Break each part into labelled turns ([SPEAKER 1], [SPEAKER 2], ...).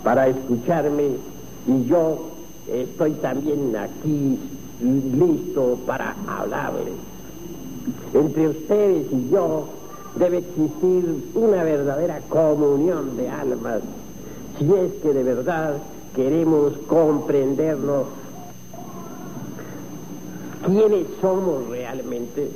[SPEAKER 1] para escucharme, y yo estoy también aquí listo para hablarles. Entre ustedes y yo debe existir una verdadera comunión de almas, si es que de verdad queremos comprendernos quiénes somos realmente.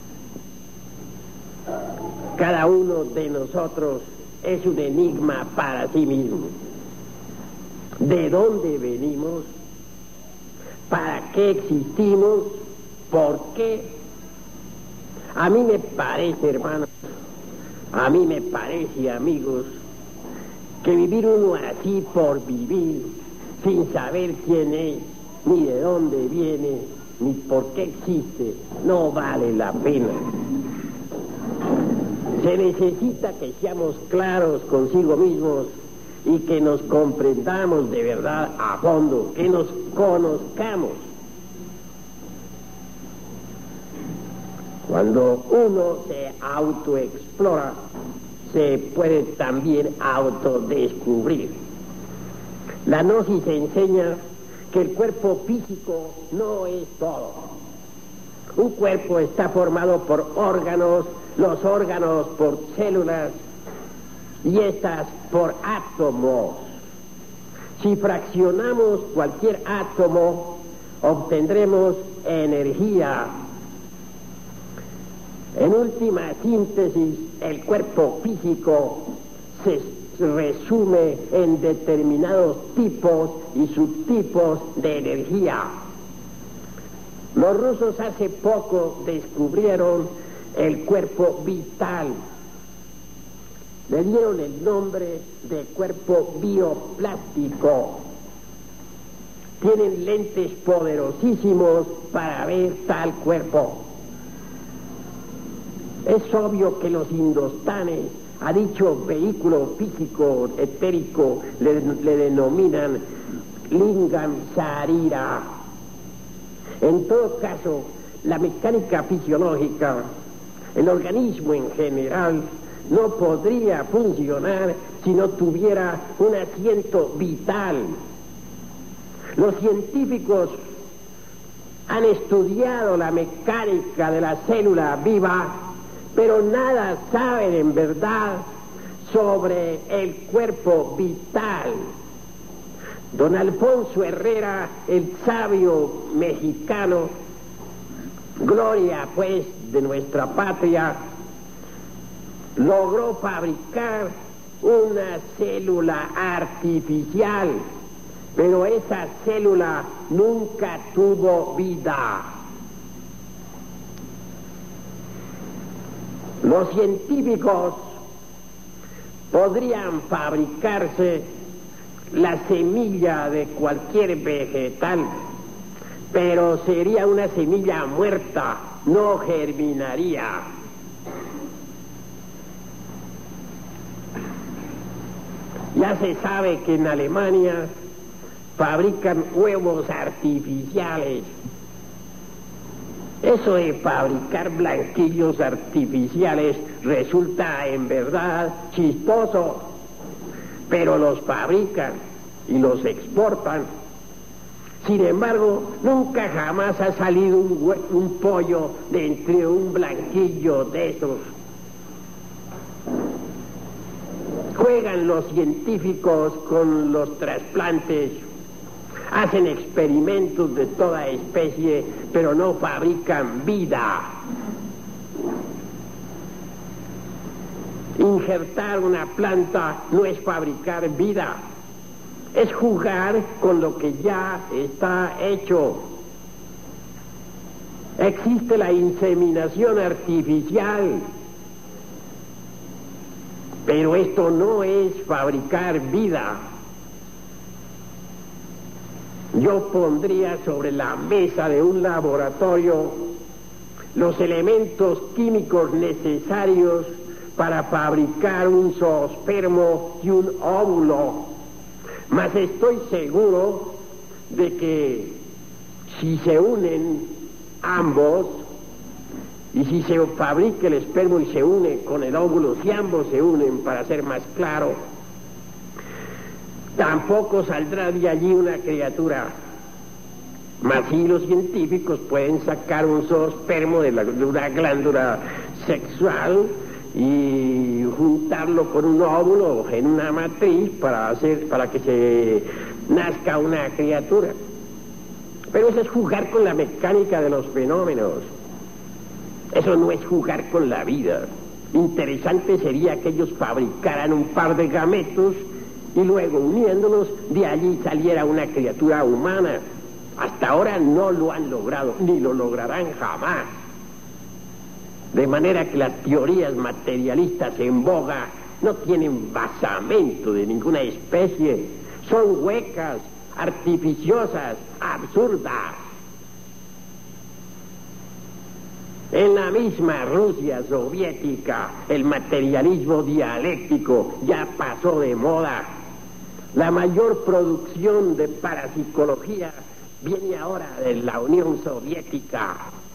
[SPEAKER 1] Cada uno de nosotros es un enigma para sí mismo. ¿De dónde venimos? ¿Para qué existimos? ¿Por qué? A mí me parece, hermanos, a mí me parece, amigos, que vivir uno así por vivir, sin saber quién es, ni de dónde viene, ni por qué existe, no vale la pena. Se necesita que seamos claros consigo mismos y que nos comprendamos de verdad a fondo, que nos conozcamos. Cuando uno se autoexplora, se puede también autodescubrir. La gnosis enseña que el cuerpo físico no es todo. Un cuerpo está formado por órganos, los órganos por células y estas por átomos. Si fraccionamos cualquier átomo, obtendremos energía. En última síntesis, el cuerpo físico se resume en determinados tipos y subtipos de energía. Los rusos hace poco descubrieron el cuerpo vital. Le dieron el nombre de cuerpo bioplástico. Tienen lentes poderosísimos para ver tal cuerpo. Es obvio que los indostanes a dicho vehículo físico etérico le denominan lingam sharira. En todo caso, la mecánica fisiológica, el organismo en general, no podría funcionar si no tuviera un asiento vital. Los científicos han estudiado la mecánica de la célula viva, pero nada saben en verdad sobre el cuerpo vital. Don Alfonso Herrera, el sabio mexicano, gloria pues de nuestra patria, logró fabricar una célula artificial, pero esa célula nunca tuvo vida. Los científicos podrían fabricarse la semilla de cualquier vegetal, pero sería una semilla muerta, no germinaría. Ya se sabe que en Alemania fabrican huevos artificiales. Eso de fabricar blanquillos artificiales resulta en verdad chistoso, pero los fabrican y los exportan. Sin embargo, nunca jamás ha salido un pollo de entre un blanquillo de esos. Juegan los científicos con los trasplantes, hacen experimentos de toda especie, pero no fabrican vida. Injertar una planta no es fabricar vida, es jugar con lo que ya está hecho. Existe la inseminación artificial, pero esto no es fabricar vida. Yo pondría sobre la mesa de un laboratorio los elementos químicos necesarios para fabricar un zoospermo y un óvulo, mas estoy seguro de que si se unen ambos, y si se fabrica el espermo y se une con el óvulo, si ambos se unen, para ser más claro, Tampoco saldrá de allí una criatura. Mas sí, los científicos pueden sacar un zoospermo de una glándula sexual y juntarlo con un óvulo en una matriz para que se nazca una criatura. Pero eso es jugar con la mecánica de los fenómenos. Eso no es jugar con la vida. Interesante sería que ellos fabricaran un par de gametos y luego, uniéndolos, de allí saliera una criatura humana. Hasta ahora no lo han logrado, ni lo lograrán jamás. De manera que las teorías materialistas en boga no tienen basamento de ninguna especie. Son huecas, artificiosas, absurdas. En la misma Rusia soviética, el materialismo dialéctico ya pasó de moda. La mayor producción de parapsicología viene ahora de la Unión Soviética.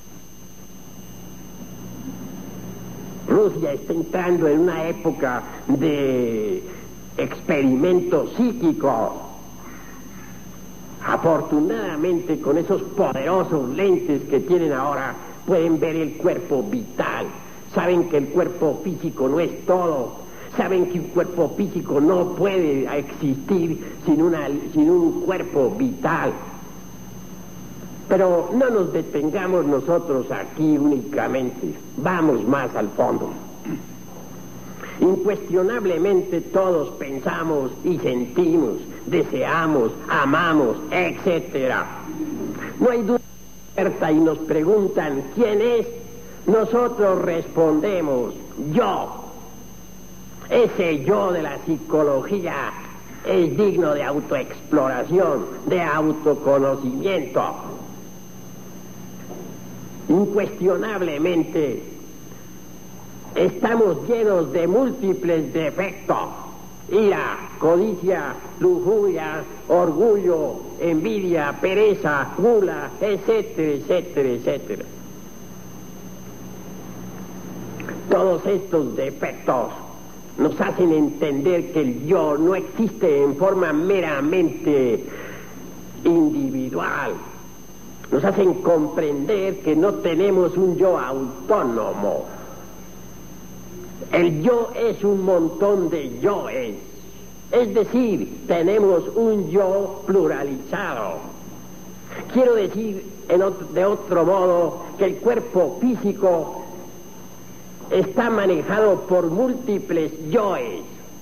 [SPEAKER 1] Rusia está entrando en una época de experimento psíquico. Afortunadamente, con esos poderosos lentes que tienen ahora, pueden ver el cuerpo vital. Saben que el cuerpo físico no es todo. Saben que un cuerpo físico no puede existir sin un cuerpo vital. Pero no nos detengamos nosotros aquí únicamente. Vamos más al fondo. Incuestionablemente todos pensamos y sentimos, deseamos, amamos, etc. No hay duda cierta y nos preguntan ¿quién es? Nosotros respondemos yo. Ese yo de la psicología es digno de autoexploración, de autoconocimiento. Incuestionablemente estamos llenos de múltiples defectos: ira, codicia, lujuria, orgullo, envidia, pereza, gula, etcétera, etcétera, etcétera. Todos estos defectos nos hacen entender que el yo no existe en forma meramente individual. Nos hacen comprender que no tenemos un yo autónomo. El yo es un montón de yoes. Es decir, tenemos un yo pluralizado. Quiero decir de otro modo que el cuerpo físico está manejado por múltiples yoes.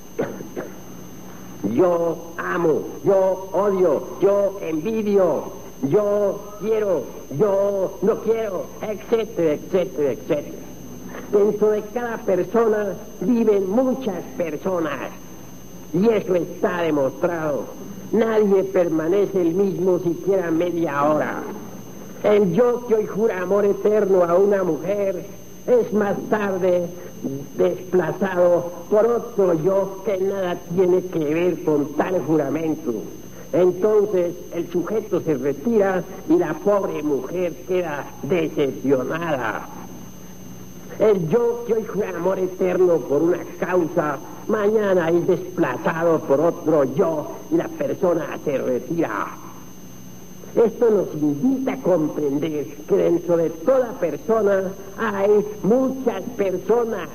[SPEAKER 1] Yo amo, yo odio, yo envidio, yo quiero, yo no quiero, etcétera, etcétera, etcétera. Dentro de cada persona viven muchas personas y eso está demostrado. Nadie permanece el mismo siquiera media hora. El yo que hoy jura amor eterno a una mujer es más tarde desplazado por otro yo que nada tiene que ver con tal juramento. Entonces el sujeto se retira y la pobre mujer queda decepcionada. El yo que hoy jura amor eterno por una causa, mañana es desplazado por otro yo y la persona se retira. Esto nos invita a comprender que dentro de toda persona hay muchas personas.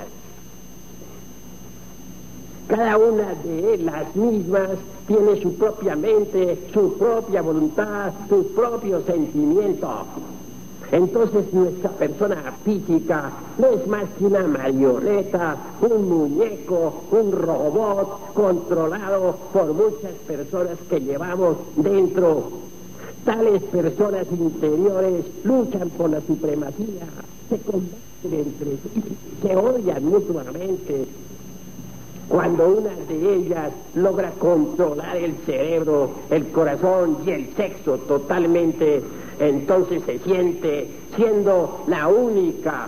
[SPEAKER 1] Cada una de las mismas tiene su propia mente, su propia voluntad, sus propios sentimientos. Entonces nuestra persona física no es más que una marioneta, un muñeco, un robot controlado por muchas personas que llevamos dentro. Tales personas interiores luchan por la supremacía, se combaten entre sí, se odian mutuamente. Cuando una de ellas logra controlar el cerebro, el corazón y el sexo totalmente, entonces se siente siendo la única.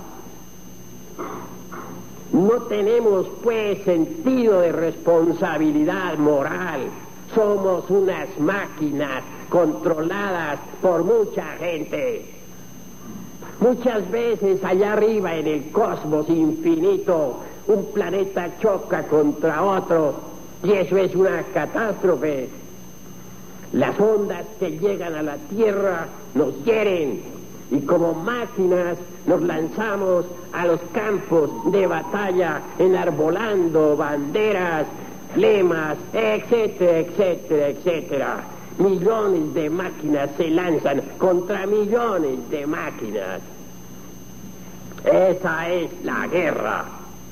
[SPEAKER 1] No tenemos pues sentido de responsabilidad moral. Somos unas máquinas controladas por mucha gente. Muchas veces allá arriba en el cosmos infinito, un planeta choca contra otro Y eso es una catástrofe. Las ondas que llegan a la Tierra nos hieren y como máquinas nos lanzamos a los campos de batalla enarbolando banderas, lemas, etcétera, etcétera, etcétera. Millones de máquinas se lanzan contra millones de máquinas. Esa es la guerra.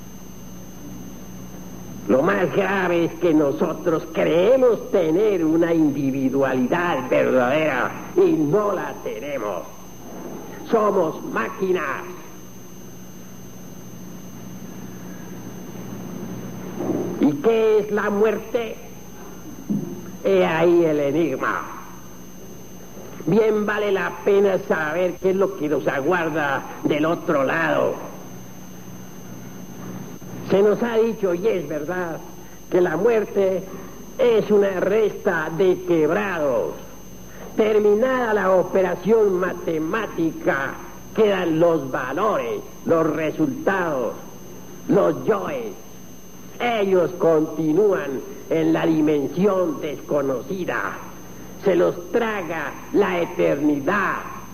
[SPEAKER 1] Lo más grave es que nosotros creemos tener una individualidad verdadera y no la tenemos. Somos máquinas. ¿Y qué es la muerte? He ahí el enigma. Bien vale la pena saber qué es lo que nos aguarda del otro lado. Se nos ha dicho, y es verdad, que la muerte es una resta de quebrados. Terminada la operación matemática, quedan los valores, los resultados, los yoes. Ellos continúan en la dimensión desconocida. Se los traga la eternidad.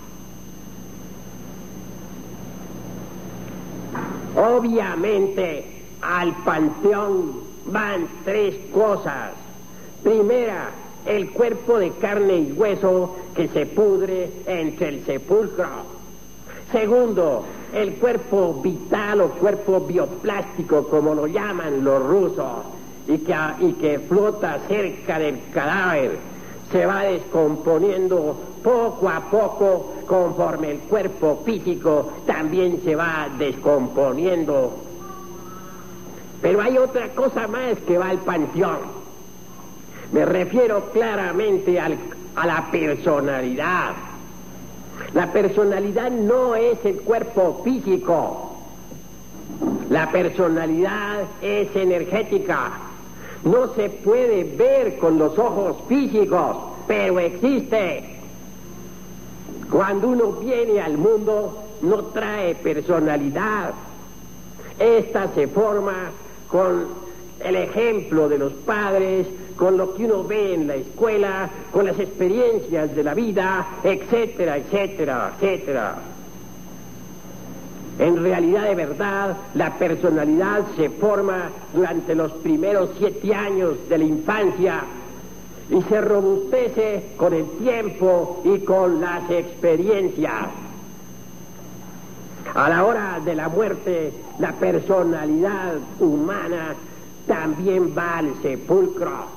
[SPEAKER 1] Obviamente, al panteón van tres cosas. Primera, el cuerpo de carne y hueso que se pudre entre el sepulcro. Segundo, el cuerpo vital o cuerpo bioplástico, como lo llaman los rusos, y que flota cerca del cadáver, se va descomponiendo poco a poco conforme el cuerpo físico también se va descomponiendo. Pero hay otra cosa más que va al panteón. Me refiero claramente a la personalidad. La personalidad no es el cuerpo físico. La personalidad es energética. No se puede ver con los ojos físicos, pero existe. Cuando uno viene al mundo, no trae personalidad. Esta se forma con el ejemplo de los padres, con lo que uno ve en la escuela, con las experiencias de la vida, etcétera, etcétera, etcétera. En realidad, de verdad, la personalidad se forma durante los primeros 7 años de la infancia y se robustece con el tiempo y con las experiencias. A la hora de la muerte, la personalidad humana también va al sepulcro.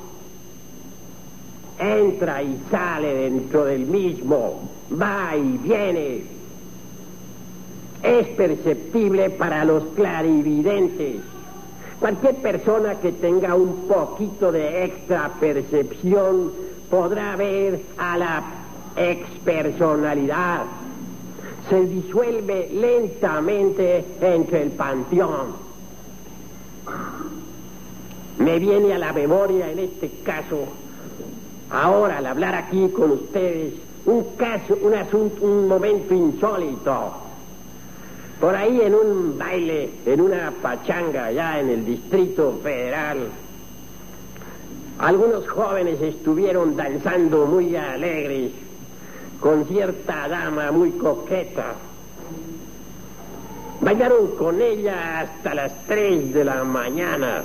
[SPEAKER 1] Entra y sale dentro del mismo, va y viene. Es perceptible para los clarividentes. Cualquier persona que tenga un poquito de extra percepción podrá ver a la expersonalidad. Se disuelve lentamente entre el panteón. Me viene a la memoria en este caso, ahora al hablar aquí con ustedes, un momento insólito. Por ahí en un baile, en una pachanga allá en el Distrito Federal, algunos jóvenes estuvieron danzando muy alegres con cierta dama muy coqueta. Bailaron con ella hasta las 3 de la mañana.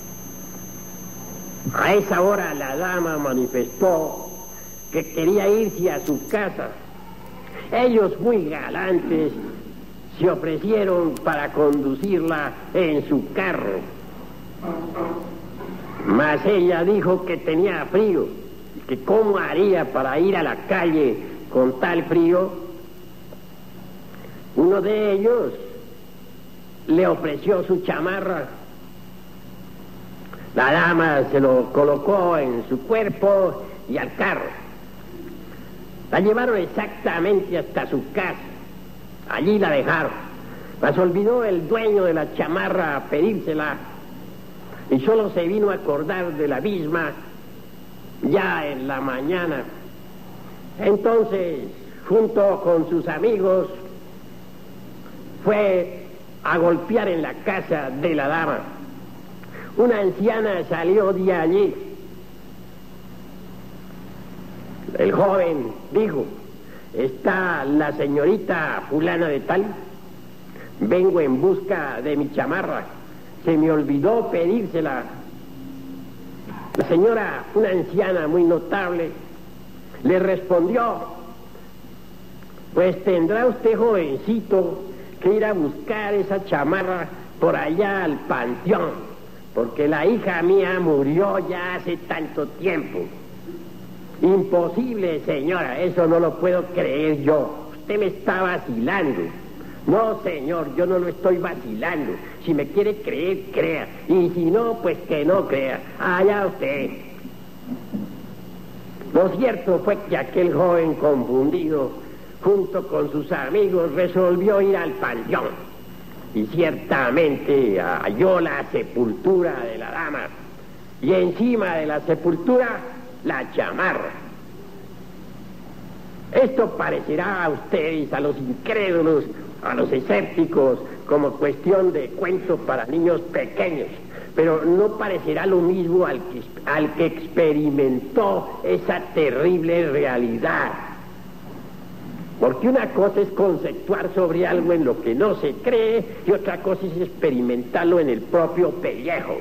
[SPEAKER 1] A esa hora la dama manifestó que quería irse a su casa. Ellos, muy galantes, se ofrecieron para conducirla en su carro. Mas ella dijo que tenía frío, que cómo haría para ir a la calle con tal frío. Uno de ellos le ofreció su chamarra. La dama se lo colocó en su cuerpo y al carro. La llevaron exactamente hasta su casa. Allí la dejaron. Mas olvidó el dueño de la chamarra a pedírsela y solo se vino a acordar de la misma ya en la mañana. Entonces, junto con sus amigos, fue a golpear en la casa de la dama. una anciana salió de allí. El joven dijo: ¿está la señorita fulana de tal? Vengo en busca de mi chamarra, se me olvidó pedírsela. La señora, una anciana muy notable, le respondió: pues tendrá usted, jovencito, que ir a buscar esa chamarra por allá al panteón, porque la hija mía murió ya hace tanto tiempo. Imposible, señora, eso no lo puedo creer yo. Usted me está vacilando. No, señor, yo no lo estoy vacilando. Si me quiere creer, crea. Y si no, pues que no crea. Allá usted. Lo cierto fue que aquel joven confundido, junto con sus amigos, resolvió ir al panteón. Y ciertamente halló la sepultura de la dama. Y encima de la sepultura, la chamarra. Esto parecerá a ustedes, a los incrédulos, a los escépticos, como cuestión de cuentos para niños pequeños, pero no parecerá lo mismo al que experimentó esa terrible realidad. Porque una cosa es conceptuar sobre algo en lo que no se cree y otra cosa es experimentarlo en el propio pellejo.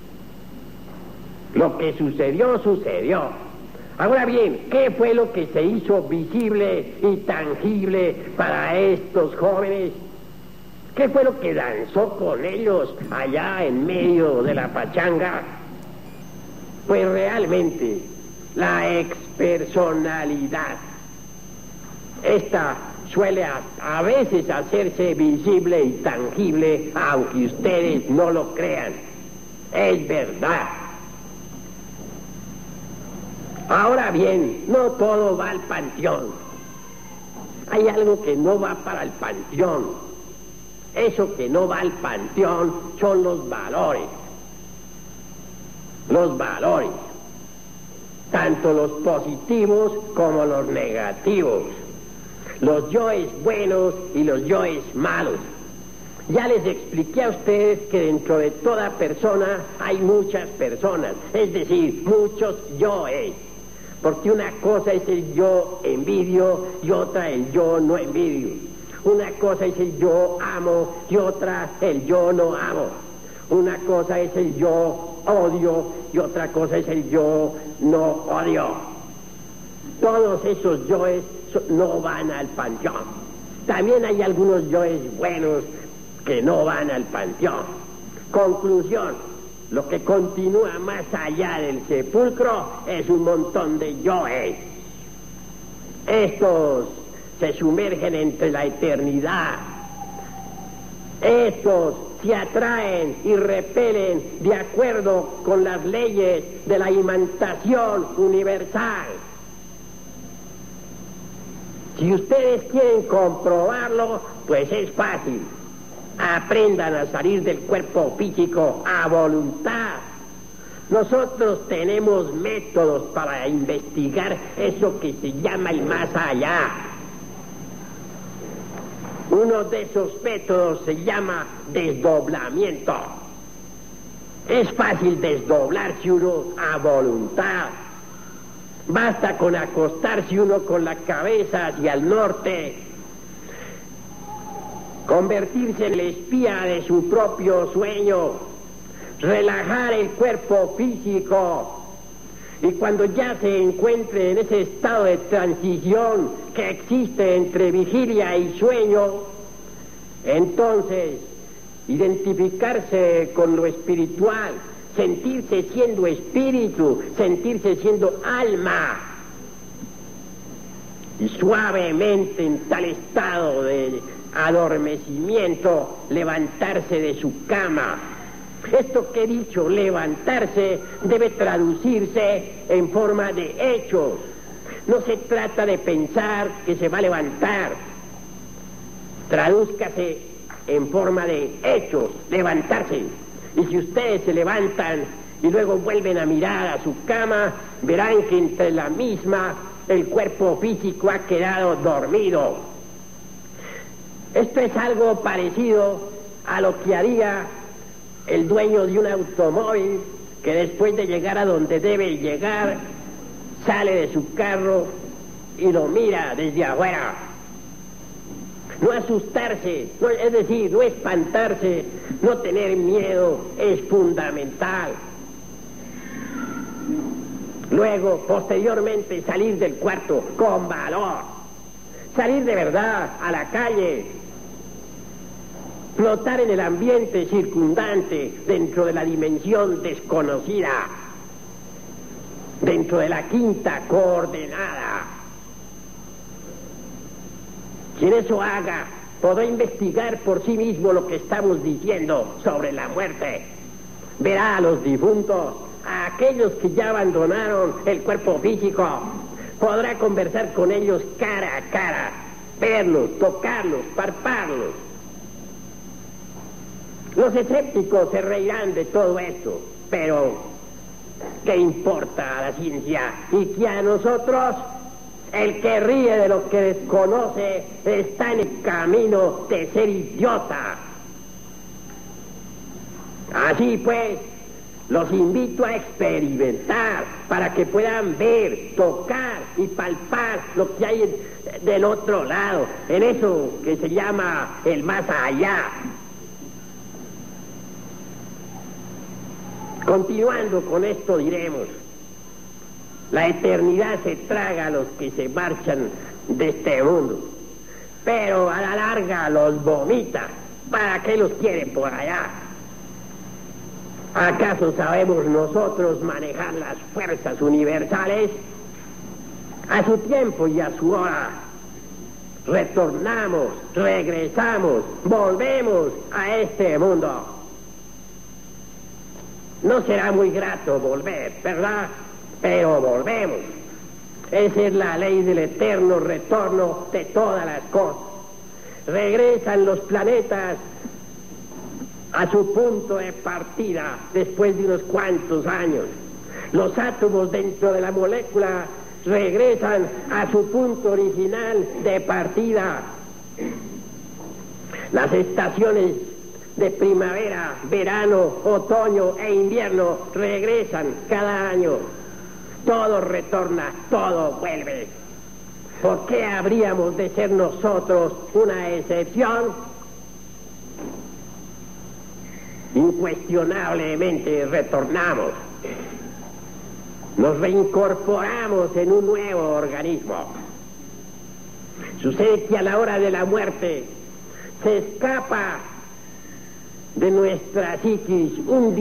[SPEAKER 1] Lo que sucedió, sucedió. Ahora bien, ¿qué fue lo que se hizo visible y tangible para estos jóvenes? ¿Qué fue lo que danzó con ellos allá en medio de la pachanga? Pues realmente la expersonalidad. Esta suele a veces hacerse visible y tangible, aunque ustedes no lo crean. Es verdad. Ahora bien, no todo va al panteón. Hay algo que no va para el panteón. Eso que no va al panteón son los valores. Los valores. Tanto los positivos como los negativos. Los yoes buenos y los yoes malos. Ya les expliqué a ustedes que dentro de toda persona hay muchas personas, es decir, muchos yoes. Porque una cosa es el yo envidio y otra el yo no envidio. Una cosa es el yo amo y otra el yo no amo. Una cosa es el yo odio y otra cosa es el yo no odio. Todos esos yoes no van al panteón. También hay algunos yoes buenos que no van al panteón. Conclusión. Lo que continúa más allá del sepulcro es un montón de yoes. Estos se sumergen entre la eternidad. Estos se atraen y repelen de acuerdo con las leyes de la imantación universal. Si ustedes quieren comprobarlo, pues es fácil. Aprendan a salir del cuerpo físico a voluntad. Nosotros tenemos métodos para investigar eso que se llama el más allá. Uno de esos métodos se llama desdoblamiento. Es fácil desdoblarse uno a voluntad. Basta con acostarse uno con la cabeza hacia el norte, convertirse en el espía de su propio sueño, relajar el cuerpo físico, y cuando ya se encuentre en ese estado de transición que existe entre vigilia y sueño, entonces identificarse con lo espiritual, sentirse siendo espíritu, sentirse siendo alma, y suavemente en tal estado de adormecimiento levantarse de su cama. Esto que he dicho, levantarse, debe traducirse en forma de hechos. No se trata de pensar que se va a levantar. Tradúzcase en forma de hechos, levantarse. Y si ustedes se levantan y luego vuelven a mirar a su cama, verán que entre la misma el cuerpo físico ha quedado dormido. Esto es algo parecido a lo que haría el dueño de un automóvil que después de llegar a donde debe llegar, sale de su carro y lo mira desde afuera. No asustarse, es decir, no espantarse, no tener miedo es fundamental. Luego, posteriormente, salir del cuarto con valor. Salir de verdad a la calle. Flotar en el ambiente circundante dentro de la dimensión desconocida. Dentro de la quinta coordenada. Quien eso haga, podrá investigar por sí mismo lo que estamos diciendo sobre la muerte. Verá a los difuntos, a aquellos que ya abandonaron el cuerpo físico. Podrá conversar con ellos cara a cara, verlos, tocarlos, palparlos. Los escépticos se reirán de todo esto, pero ¿qué importa a la ciencia? Y que a nosotros, el que ríe de lo que desconoce está en el camino de ser idiota. Así pues, los invito a experimentar para que puedan ver, tocar y palpar lo que hay del otro lado, en eso que se llama el más allá. Continuando con esto diremos, la eternidad se traga a los que se marchan de este mundo, pero a la larga los vomita. ¿Para qué los quieren por allá? ¿Acaso sabemos nosotros manejar las fuerzas universales? A su tiempo y a su hora retornamos, regresamos, volvemos a este mundo. No será muy grato volver, ¿verdad? Pero volvemos. Esa es la ley del eterno retorno de todas las cosas. Regresan los planetas a su punto de partida después de unos cuantos años. Los átomos dentro de la molécula regresan a su punto original de partida. Las estaciones de primavera, verano, otoño e invierno regresan cada año. Todo retorna, todo vuelve. ¿Por qué habríamos de ser nosotros una excepción? Incuestionablemente retornamos. Nos reincorporamos en un nuevo organismo. Sucede que a la hora de la muerte se escapa de nuestra psiquis un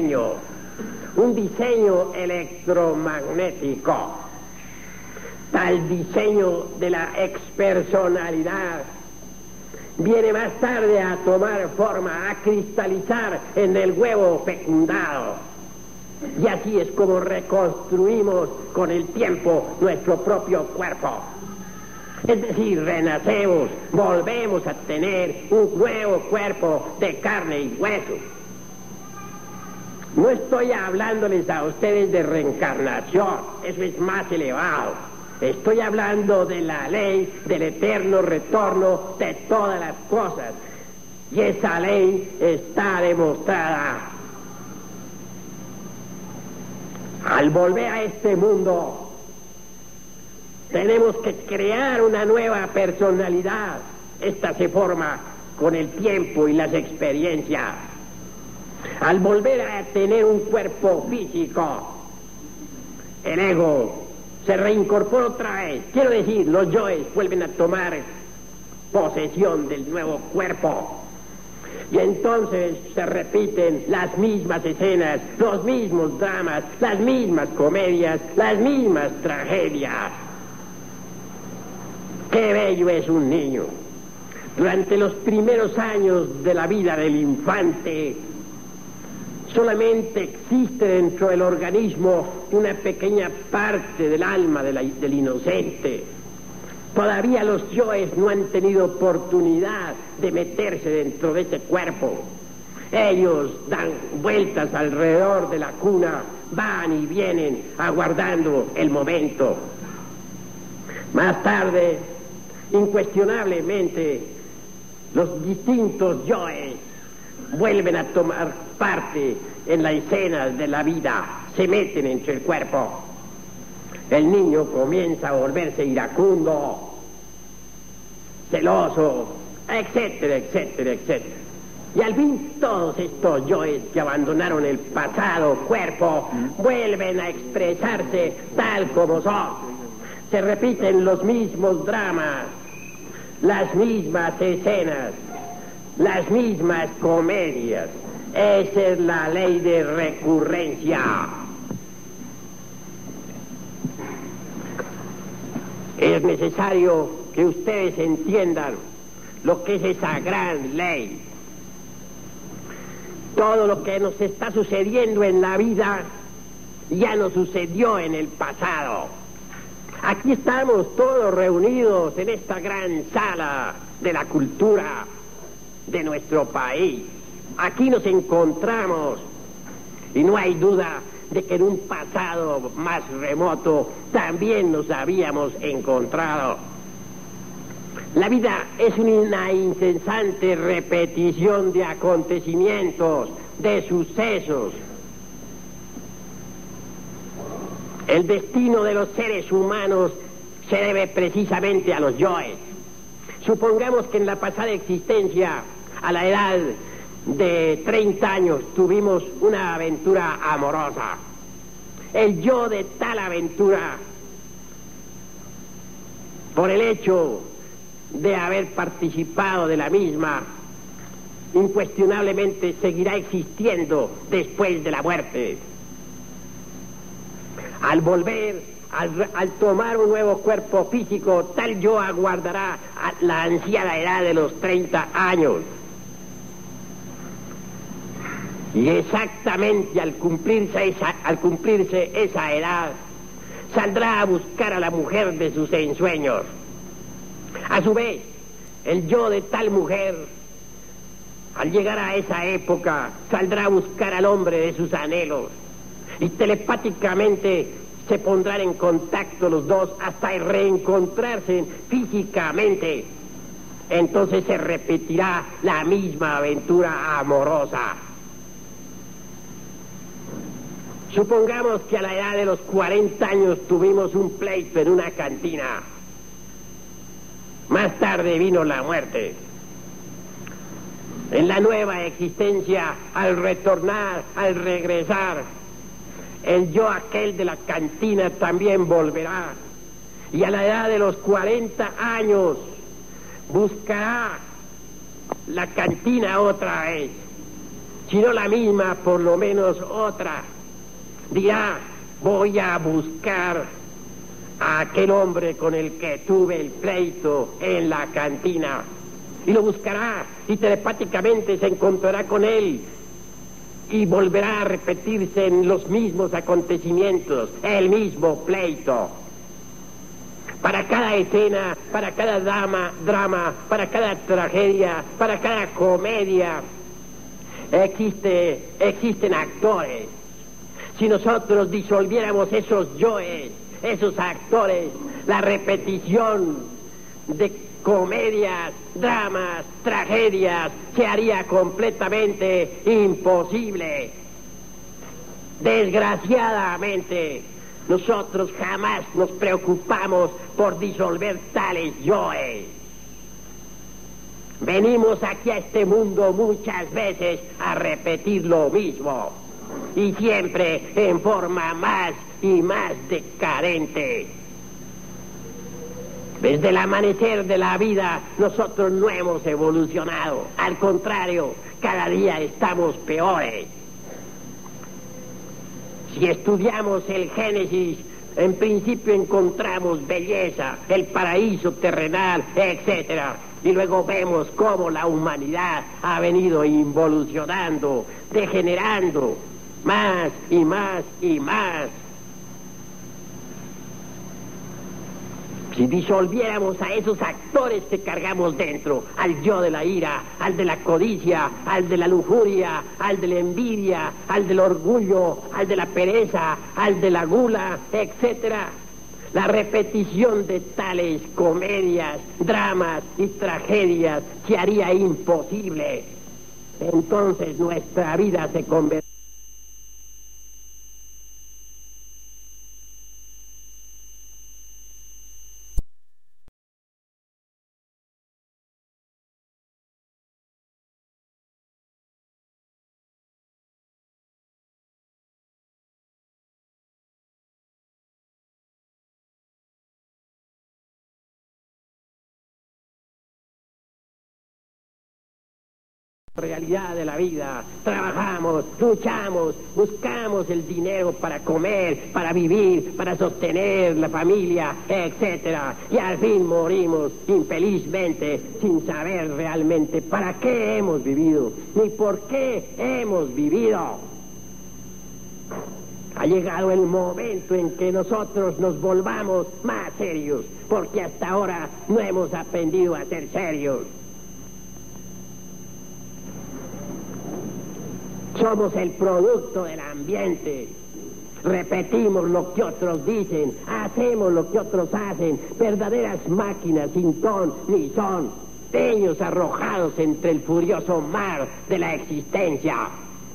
[SPEAKER 1] diseño electromagnético. Tal diseño de la expersonalidad viene más tarde a tomar forma, a cristalizar en el huevo fecundado. Y así es como reconstruimos con el tiempo nuestro propio cuerpo. Es decir, renacemos, volvemos a tener un nuevo cuerpo de carne y hueso. No estoy hablándoles a ustedes de reencarnación, eso es más elevado. Estoy hablando de la ley del eterno retorno de todas las cosas. Y esa ley está demostrada. Al volver a este mundo, tenemos que crear una nueva personalidad. Esta se forma con el tiempo y las experiencias. Al volver a tener un cuerpo físico, el ego se reincorpora otra vez. Quiero decir, los yoes vuelven a tomar posesión del nuevo cuerpo. Y entonces se repiten las mismas escenas, los mismos dramas, las mismas comedias, las mismas tragedias. ¡Qué bello es un niño! Durante los primeros años de la vida del infante, solamente existe dentro del organismo una pequeña parte del alma del inocente. Todavía los yoes no han tenido oportunidad de meterse dentro de ese cuerpo. Ellos dan vueltas alrededor de la cuna, van y vienen aguardando el momento. Más tarde, incuestionablemente, los distintos yoes vuelven a tomar parte en la escena de la vida, se meten entre el cuerpo. El niño comienza a volverse iracundo, celoso, etcétera, etcétera, etcétera. Y al fin todos estos yoes que abandonaron el pasado cuerpo vuelven a expresarse tal como son. Se repiten los mismos dramas, las mismas escenas, las mismas comedias. Esa es la ley de recurrencia. Es necesario que ustedes entiendan lo que es esa gran ley. Todo lo que nos está sucediendo en la vida ya nos sucedió en el pasado. Aquí estamos todos reunidos en esta gran sala de la cultura de nuestro país. Aquí nos encontramos y no hay duda de que en un pasado más remoto también nos habíamos encontrado. La vida es una incesante repetición de acontecimientos, de sucesos. El destino de los seres humanos se debe precisamente a los yoes. Supongamos que en la pasada existencia, a la edad de 30 años, tuvimos una aventura amorosa. El yo de tal aventura, por el hecho de haber participado de la misma, incuestionablemente seguirá existiendo después de la muerte. Al volver, al tomar un nuevo cuerpo físico, tal yo aguardará la ansiada edad de los 30 años. Y exactamente al cumplirse esa edad, saldrá a buscar a la mujer de sus ensueños. A su vez, el yo de tal mujer, al llegar a esa época, saldrá a buscar al hombre de sus anhelos. Y telepáticamente se pondrán en contacto los dos hasta reencontrarse físicamente. Entonces se repetirá la misma aventura amorosa. Supongamos que a la edad de los 40 años tuvimos un pleito en una cantina. Más tarde vino la muerte. En la nueva existencia, al retornar, al regresar, el yo aquel de la cantina también volverá. Y a la edad de los 40 años buscará la cantina otra vez. Si no la misma, por lo menos otra. Dirá, voy a buscar a aquel hombre con el que tuve el pleito en la cantina. Y lo buscará y telepáticamente se encontrará con él. Y volverá a repetirse en los mismos acontecimientos, el mismo pleito. Para cada escena, para cada drama, para cada tragedia, para cada comedia, existen actores. Si nosotros disolviéramos esos yoes, esos actores, la repetición de comedias, dramas, tragedias, se haría completamente imposible. Desgraciadamente, nosotros jamás nos preocupamos por disolver tales yoes. Venimos aquí a este mundo muchas veces a repetir lo mismo, y siempre en forma más y más decadente. Desde el amanecer de la vida, nosotros no hemos evolucionado. Al contrario, cada día estamos peores. Si estudiamos el Génesis, en principio encontramos belleza, el paraíso terrenal, etc. Y luego vemos cómo la humanidad ha venido involucionando, degenerando, más y más y más. Si disolviéramos a esos actores que cargamos dentro, al yo de la ira, al de la codicia, al de la lujuria, al de la envidia, al del orgullo, al de la pereza, al de la gula, etc., la repetición de tales comedias, dramas y tragedias se haría imposible. entonces nuestra vida se convertirá realidad de la vida. Trabajamos, luchamos, buscamos el dinero para comer, para vivir, para sostener la familia, etcétera, y al fin morimos infelizmente sin saber realmente para qué hemos vivido ni por qué hemos vivido. Ha llegado el momento en que nosotros nos volvamos más serios, porque hasta ahora no hemos aprendido a ser serios. Somos el producto del ambiente. Repetimos lo que otros dicen, hacemos lo que otros hacen, verdaderas máquinas sin ton ni son, niños arrojados entre el furioso mar de la existencia.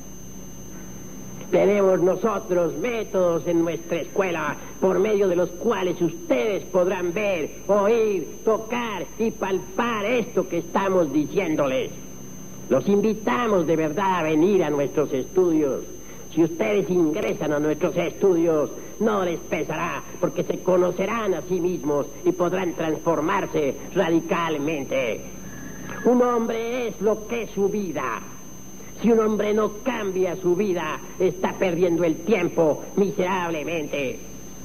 [SPEAKER 1] Tenemos nosotros métodos en nuestra escuela por medio de los cuales ustedes podrán ver, oír, tocar y palpar esto que estamos diciéndoles. Los invitamos de verdad a venir a nuestros estudios. Si ustedes ingresan a nuestros estudios, no les pesará, porque se conocerán a sí mismos y podrán transformarse radicalmente. Un hombre es lo que es su vida. Si un hombre no cambia su vida, está perdiendo el tiempo miserablemente.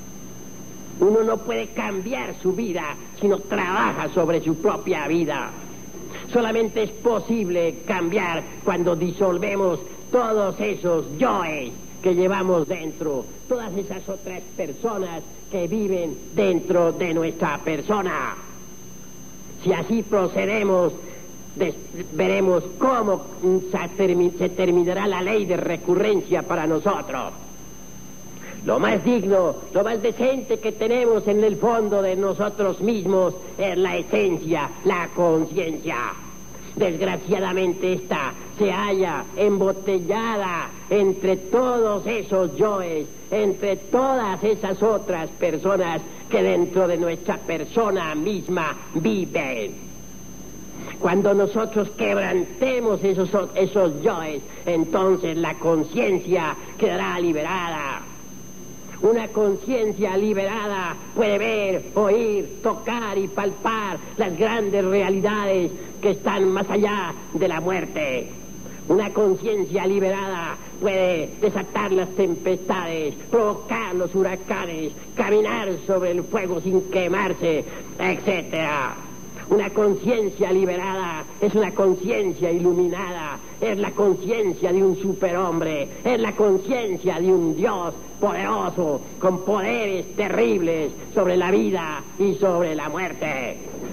[SPEAKER 1] Uno no puede cambiar su vida si no trabaja sobre su propia vida. Solamente es posible cambiar cuando disolvemos todos esos yoes que llevamos dentro, todas esas otras personas que viven dentro de nuestra persona. Si así procedemos, veremos cómo se terminará la ley de recurrencia para nosotros. Lo más digno, lo más decente que tenemos en el fondo de nosotros mismos es la esencia, la conciencia. Desgraciadamente esta se halla embotellada entre todos esos yoes, entre todas esas otras personas que dentro de nuestra persona misma viven. Cuando nosotros quebrantemos esos yoes, entonces la conciencia quedará liberada. Una conciencia liberada puede ver, oír, tocar y palpar las grandes realidades que están más allá de la muerte. Una conciencia liberada puede desatar las tempestades, provocar los huracanes, caminar sobre el fuego sin quemarse, etcétera. Una conciencia liberada es una conciencia iluminada, es la conciencia de un superhombre, es la conciencia de un Dios poderoso, con poderes terribles sobre la vida y sobre la muerte.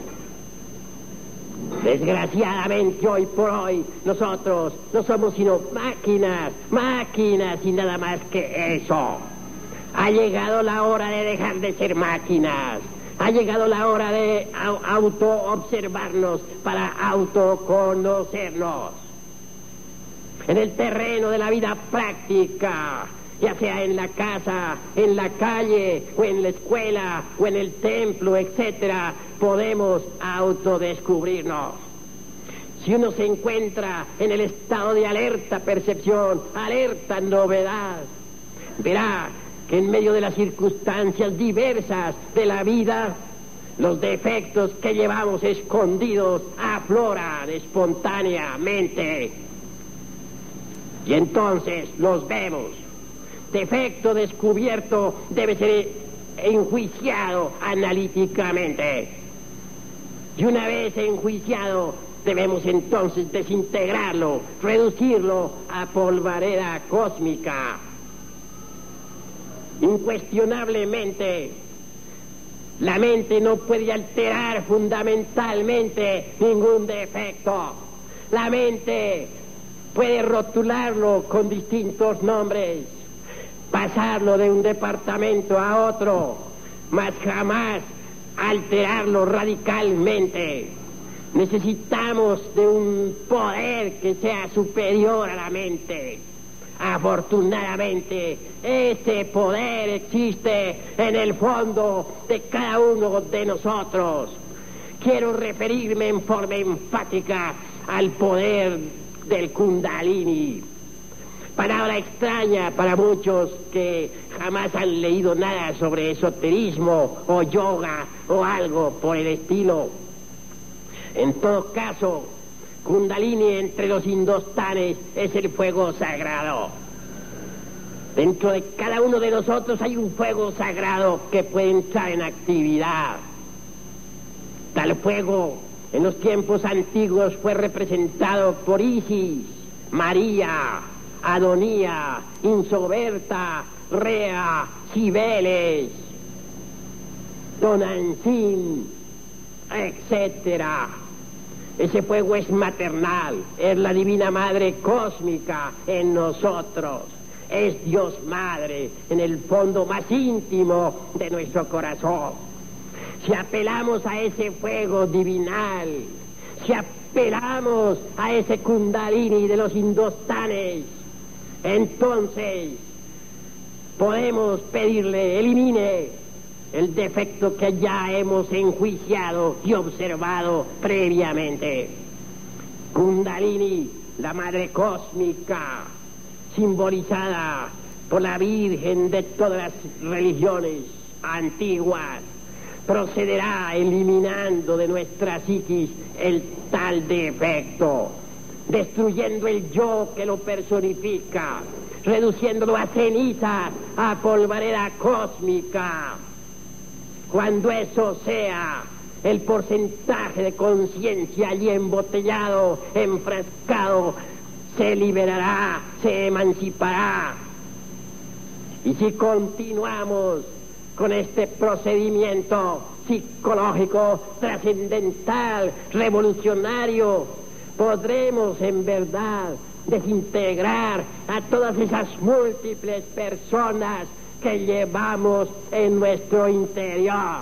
[SPEAKER 1] Desgraciadamente hoy por hoy nosotros no somos sino máquinas y nada más que eso. Ha llegado la hora de dejar de ser máquinas. Ha llegado la hora de auto-observarnos para autoconocernos. En el terreno de la vida práctica, ya sea en la casa, en la calle, o en la escuela, o en el templo, etcétera, podemos autodescubrirnos. Si uno se encuentra en el estado de alerta percepción, alerta novedad, verá que en medio de las circunstancias diversas de la vida, los defectos que llevamos escondidos afloran espontáneamente. Y entonces los vemos. Defecto descubierto debe ser enjuiciado analíticamente. Y una vez enjuiciado, debemos entonces desintegrarlo, reducirlo a polvareda cósmica. Incuestionablemente, la mente no puede alterar fundamentalmente ningún defecto. La mente puede rotularlo con distintos nombres, pasarlo de un departamento a otro, mas jamás alterarlo radicalmente. Necesitamos de un poder que sea superior a la mente. Afortunadamente, ese poder existe en el fondo de cada uno de nosotros. Quiero referirme en forma enfática al poder del Kundalini. Palabra extraña para muchos que jamás han leído nada sobre esoterismo o yoga o algo por el estilo. En todo caso, Kundalini entre los indostanes es el fuego sagrado. Dentro de cada uno de nosotros hay un fuego sagrado que puede entrar en actividad. Tal fuego en los tiempos antiguos fue representado por Isis, María, Adonía, Insoberta, Rea, Cibeles, Tonantzin, etcétera. Ese fuego es maternal, es la divina madre cósmica en nosotros, es Dios Madre en el fondo más íntimo de nuestro corazón. Si apelamos a ese fuego divinal, si apelamos a ese Kundalini de los indostanes, entonces podemos pedirle elimine el defecto que ya hemos enjuiciado y observado previamente. Kundalini, la madre cósmica, simbolizada por la Virgen de todas las religiones antiguas, procederá eliminando de nuestra psiquis el tal defecto, destruyendo el yo que lo personifica, reduciéndolo a ceniza, a polvareda cósmica. Cuando eso sea, el porcentaje de conciencia allí embotellado, enfrascado, se liberará, se emancipará. Y si continuamos con este procedimiento psicológico, trascendental, revolucionario, podremos en verdad desintegrar a todas esas múltiples personas que llevamos en nuestro interior.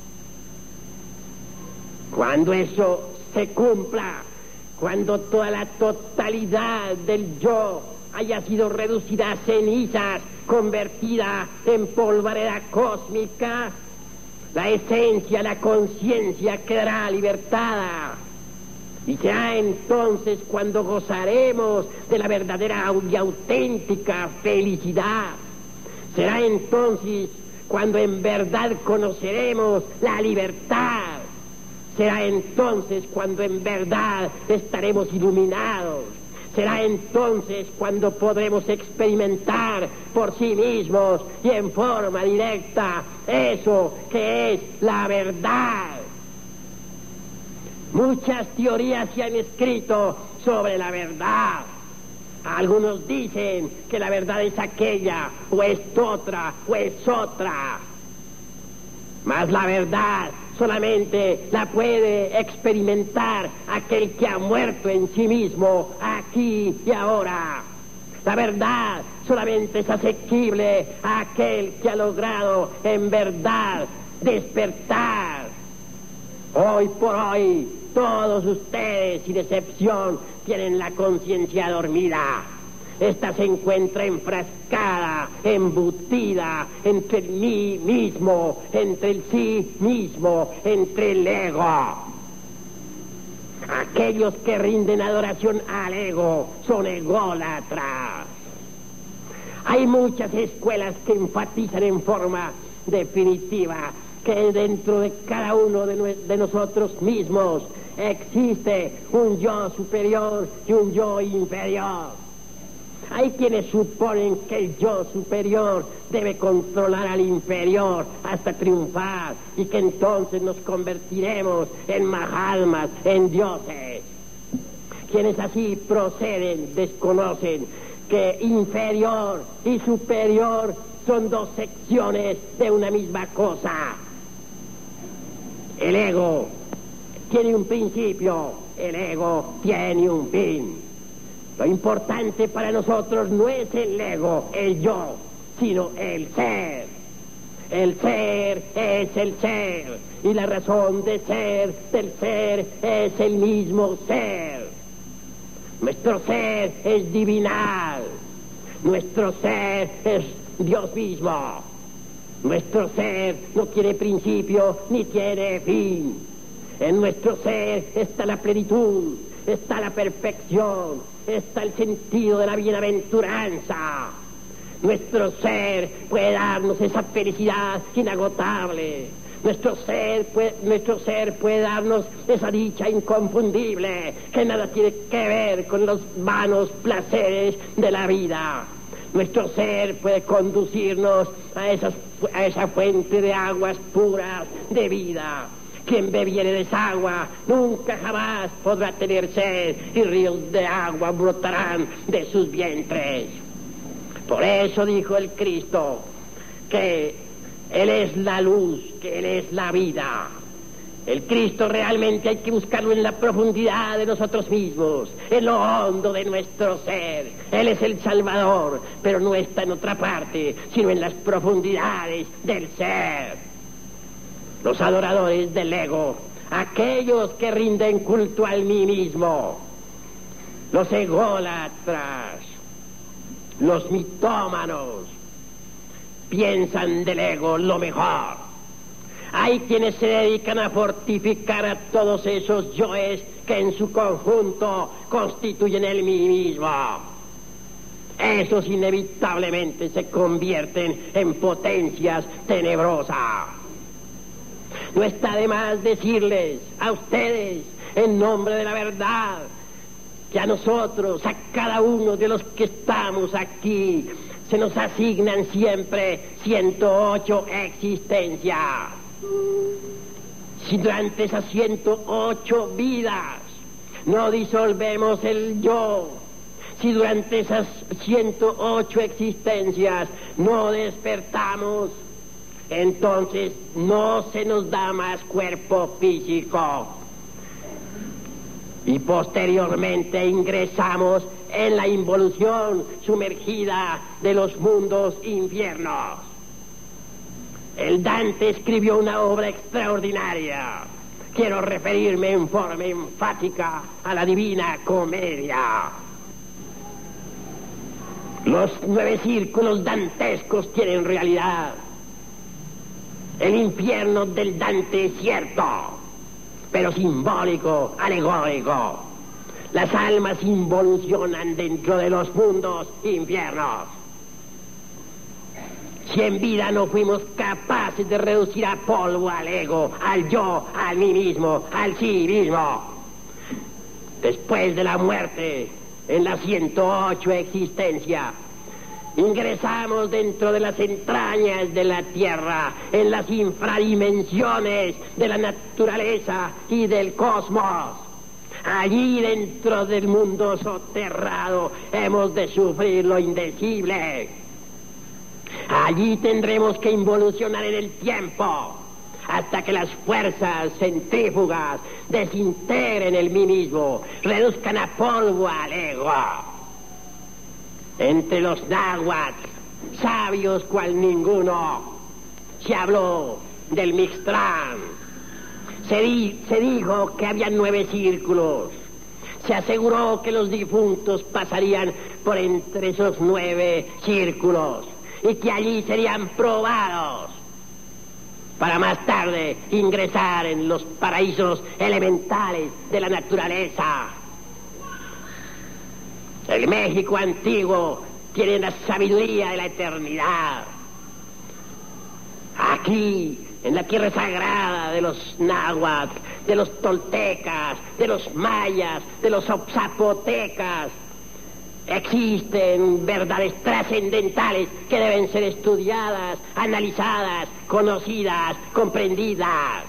[SPEAKER 1] Cuando eso se cumpla, cuando toda la totalidad del yo haya sido reducida a cenizas, convertida en polvareda cósmica, la esencia, la conciencia quedará libertada. Y será entonces cuando gozaremos de la verdadera y auténtica felicidad. Será entonces cuando en verdad conoceremos la libertad. Será entonces cuando en verdad estaremos iluminados. Será entonces cuando podremos experimentar por sí mismos y en forma directa eso que es la verdad. Muchas teorías se han escrito sobre la verdad. Algunos dicen que la verdad es aquella, o es otra, o es otra. Mas la verdad solamente la puede experimentar aquel que ha muerto en sí mismo, aquí y ahora. La verdad solamente es asequible a aquel que ha logrado en verdad despertar. Hoy por hoy, todos ustedes, sin excepción, tienen la conciencia dormida. Esta se encuentra enfrascada, embutida entre el mí mismo, entre el sí mismo, entre el ego. Aquellos que rinden adoración al ego son ególatras. Hay muchas escuelas que enfatizan en forma definitiva que dentro de cada uno de nosotros mismos existe un yo superior y un yo inferior. Hay quienes suponen que el yo superior debe controlar al inferior hasta triunfar y que entonces nos convertiremos en Mahatmas, en dioses. Quienes así proceden desconocen que inferior y superior son dos secciones de una misma cosa. El ego tiene un principio, el ego tiene un fin. Lo importante para nosotros no es el ego, el yo, sino el ser. El ser es el ser. y la razón de ser del ser es el mismo ser. Nuestro ser es divinal, nuestro ser es Dios mismo. Nuestro ser no tiene principio ni tiene fin. En nuestro ser está la plenitud, está la perfección, está el sentido de la bienaventuranza. Nuestro ser puede darnos esa felicidad inagotable. Nuestro ser puede darnos esa dicha inconfundible que nada tiene que ver con los vanos placeres de la vida. Nuestro ser puede conducirnos a esa fuente de aguas puras de vida. Quien bebiere de esa agua nunca jamás podrá tener sed, y ríos de agua brotarán de sus vientres. Por eso dijo el Cristo que Él es la luz, que Él es la vida. El Cristo realmente hay que buscarlo en la profundidad de nosotros mismos, en lo hondo de nuestro ser. Él es el Salvador, pero no está en otra parte, sino en las profundidades del ser. Los adoradores del ego, aquellos que rinden culto al mí mismo, los ególatras, los mitómanos, piensan del ego lo mejor. Hay quienes se dedican a fortificar a todos esos yoes que en su conjunto constituyen el mí mismo. Esos inevitablemente se convierten en potencias tenebrosas. No está de más decirles a ustedes, en nombre de la verdad, que a nosotros, a cada uno de los que estamos aquí, se nos asignan siempre 108 existencias. Si durante esas 108 vidas no disolvemos el yo, si durante esas 108 existencias no despertamos, entonces no se nos da más cuerpo físico. Y posteriormente ingresamos en la involución sumergida de los mundos infiernos. El Dante escribió una obra extraordinaria. Quiero referirme en forma enfática a la Divina Comedia. Los 9 círculos dantescos tienen realidad. El infierno del Dante es cierto, pero simbólico, alegórico. Las almas involucionan dentro de los mundos infiernos. Si en vida no fuimos capaces de reducir a polvo al ego, al yo, al mí mismo, al sí mismo, después de la muerte, en la 108 existencia, ingresamos dentro de las entrañas de la tierra, en las infradimensiones de la naturaleza y del cosmos. Allí dentro del mundo soterrado hemos de sufrir lo indecible. Allí tendremos que involucionar en el tiempo hasta que las fuerzas centrífugas desintegren el mí mismo, reduzcan a polvo al ego. Entre los náhuatl, sabios cual ninguno, se habló del Mixtrán. Se dijo que había 9 círculos. Se aseguró que los difuntos pasarían por entre esos 9 círculos y que allí serían probados para más tarde ingresar en los paraísos elementales de la naturaleza. El México antiguo tiene la sabiduría de la eternidad. Aquí, en la tierra sagrada de los náhuatl, de los toltecas, de los mayas, de los zapotecas, existen verdades trascendentales que deben ser estudiadas, analizadas, conocidas, comprendidas.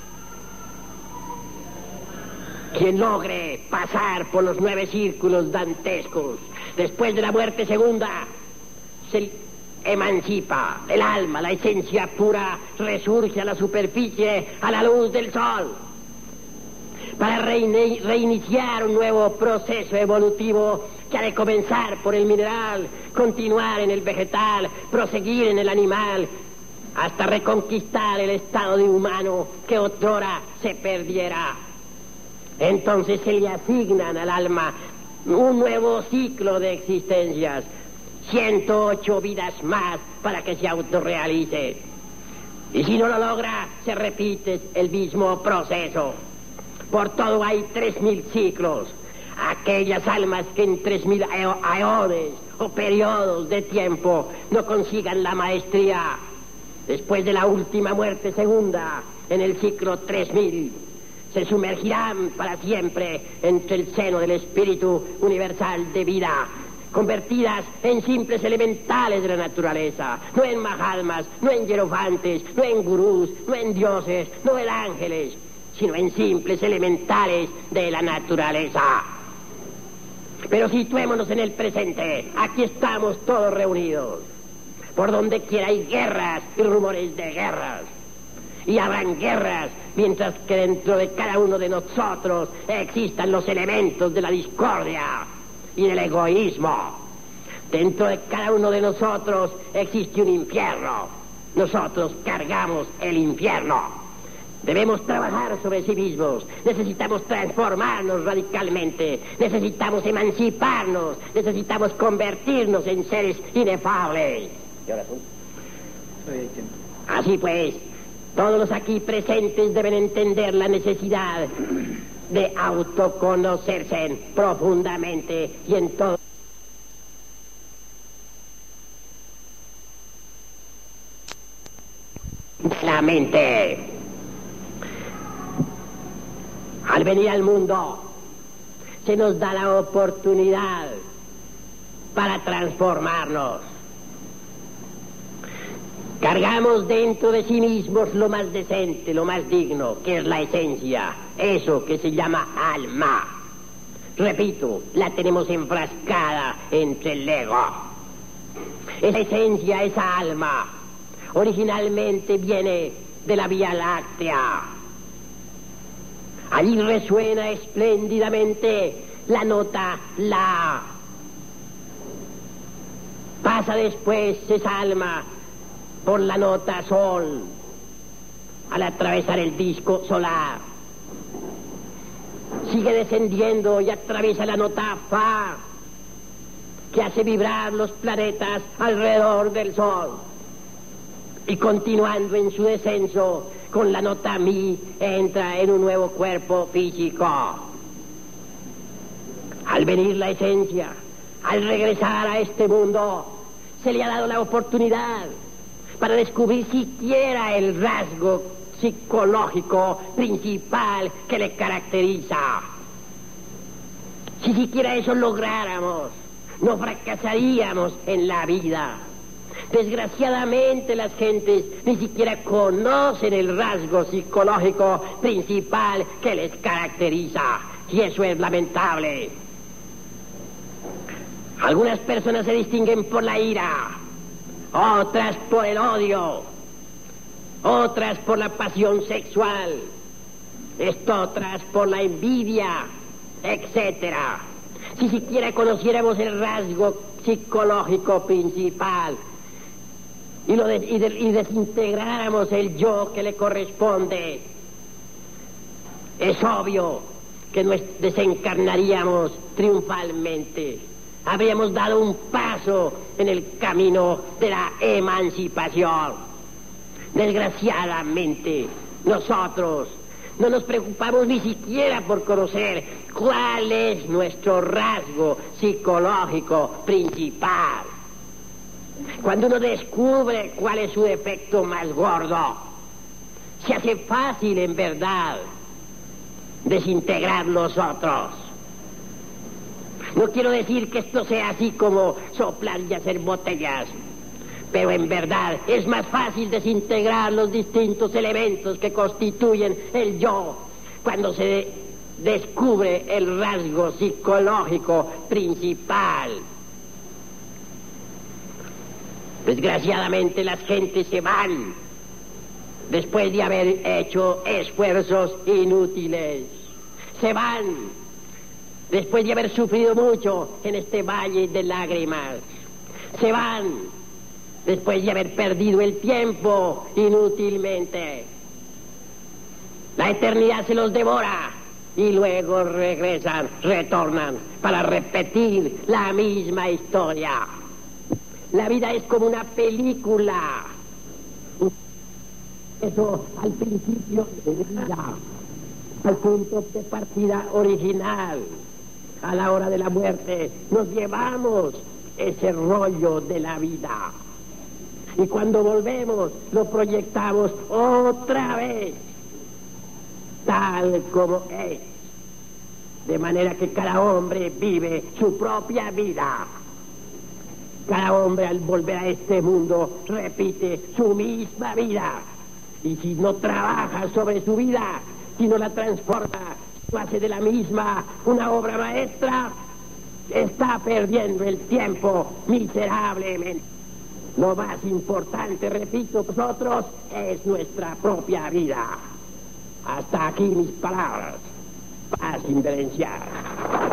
[SPEAKER 1] Quien logre pasar por los 9 círculos dantescos después de la muerte segunda se emancipa. El alma, la esencia pura, resurge a la superficie, a la luz del sol, para reiniciar un nuevo proceso evolutivo que ha de comenzar por el mineral, continuar en el vegetal, proseguir en el animal, hasta reconquistar el estado de humano que otrora se perdiera. Entonces se le asignan al alma un nuevo ciclo de existencias, 108 vidas más para que se autorrealice. Y si no lo logra, se repite el mismo proceso. Por todo hay 3000 ciclos. Aquellas almas que en 3000 aeones o periodos de tiempo no consigan la maestría, después de la última muerte segunda, en el ciclo 3000, se sumergirán para siempre entre el seno del espíritu universal de vida, convertidas en simples elementales de la naturaleza, no en mahatmas, no en hierofantes, no en gurús, no en dioses, no en ángeles, sino en simples elementales de la naturaleza. Pero situémonos en el presente. Aquí estamos todos reunidos. Por donde quiera hay guerras y rumores de guerras. Y habrán guerras mientras que dentro de cada uno de nosotros existan los elementos de la discordia y del egoísmo. Dentro de cada uno de nosotros existe un infierno. Nosotros cargamos el infierno. Debemos trabajar sobre sí mismos, necesitamos transformarnos radicalmente, necesitamos emanciparnos, necesitamos convertirnos en seres inefables. ¿Qué horas son? Así pues, todos los aquí presentes deben entender la necesidad de autoconocerse profundamente y en todo la mente. Al venir al mundo, se nos da la oportunidad para transformarnos. Cargamos dentro de sí mismos lo más decente, lo más digno, que es la esencia, eso que se llama alma. Repito, la tenemos enfrascada entre el ego. Esa esencia, esa alma, originalmente viene de la Vía Láctea. Allí resuena espléndidamente la nota La. Pasa después esa alma por la nota Sol al atravesar el disco solar. Sigue descendiendo y atraviesa la nota Fa, que hace vibrar los planetas alrededor del Sol. Y continuando en su descenso con la nota Mi, entra en un nuevo cuerpo físico. Al venir la esencia, al regresar a este mundo, se le ha dado la oportunidad para descubrir siquiera el rasgo psicológico principal que le caracteriza. Si siquiera eso lográramos, no fracasaríamos en la vida. Desgraciadamente las gentes ni siquiera conocen el rasgo psicológico principal que les caracteriza, y eso es lamentable. Algunas personas se distinguen por la ira, otras por el odio, otras por la pasión sexual, otras por la envidia, etc. Si siquiera conociéramos el rasgo psicológico principal y desintegráramos el yo que le corresponde, es obvio que nos desencarnaríamos triunfalmente. Habríamos dado un paso en el camino de la emancipación. Desgraciadamente, nosotros no nos preocupamos ni siquiera por conocer cuál es nuestro rasgo psicológico principal. Cuando uno descubre cuál es su defecto más gordo, se hace fácil, en verdad, desintegrar los otros. No quiero decir que esto sea así como soplar y hacer botellas, pero en verdad es más fácil desintegrar los distintos elementos que constituyen el yo cuando se descubre el rasgo psicológico principal. Desgraciadamente las gentes se van después de haber hecho esfuerzos inútiles. Se van después de haber sufrido mucho en este valle de lágrimas. Se van después de haber perdido el tiempo inútilmente. La eternidad se los devora y luego retornan para repetir la misma historia. La vida es como una película. Eso al principio de vida, al punto de partida original. A la hora de la muerte nos llevamos ese rollo de la vida. Y cuando volvemos lo proyectamos otra vez, tal como es. De manera que cada hombre vive su propia vida. Cada hombre al volver a este mundo repite su misma vida. Y si no trabaja sobre su vida, si no la transforma, si hace de la misma una obra maestra, está perdiendo el tiempo miserablemente. Lo más importante, repito, nosotros es nuestra propia vida. Hasta aquí mis palabras, para inderenciar.